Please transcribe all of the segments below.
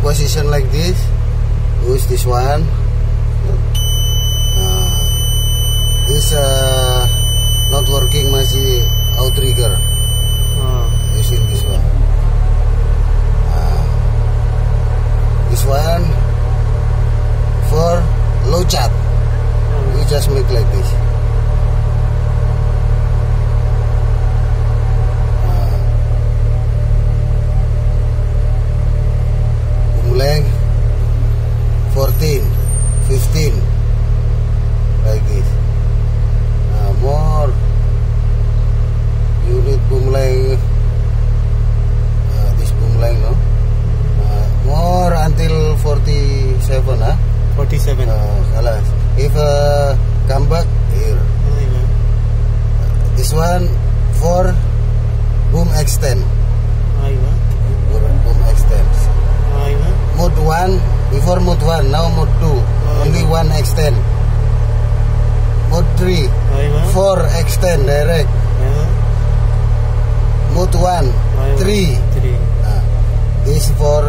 position like this. Use this one. This not working, masih outrigger. Using this one. This one for low chat. You just make like this. Length 14, 15, like this. More you need boom length, this boom length, no? More until 47, 47. Salah. If come back here, this one for boom extend. For boom extend. Mode 1, before mode 1, now mode 2, only 1 extend. Mode 3, 4 extend direct. Mode 1, 3. This for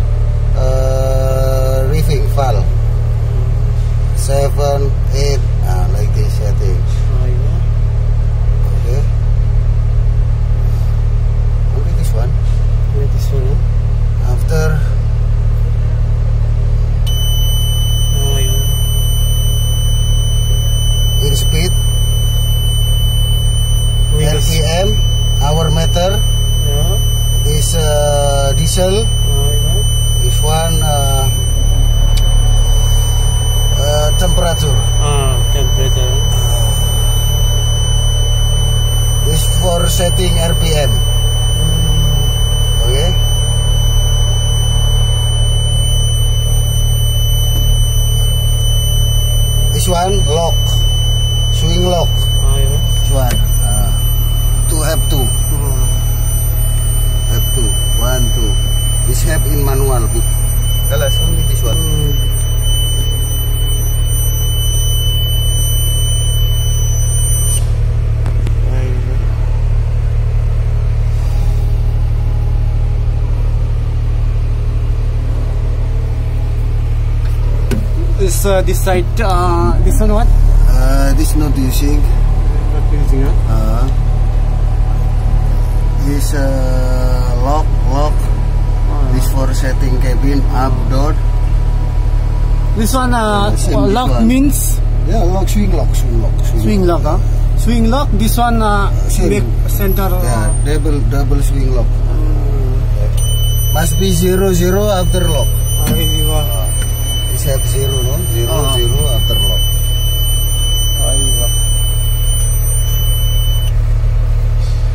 riffing valve. 7, 8, like this setting. Okay. Only this one. After in speed, RPM, hour meter, this diesel, this one temperature. Temperature. This for setting RPM. Okay. This one lock, swing lock. This one to F2. F2, 1, 2. This have in manual book. Kalas, only this one. This side, this one what? This not using. Not using, This lock. This for setting cabin up door. This one lock one. means? Yeah, lock, swing lock. Swing lock, Swing lock, this one make center. Yeah, double swing lock. Must be 0, 0 after lock. This have 0, no? 0, 0 after lock.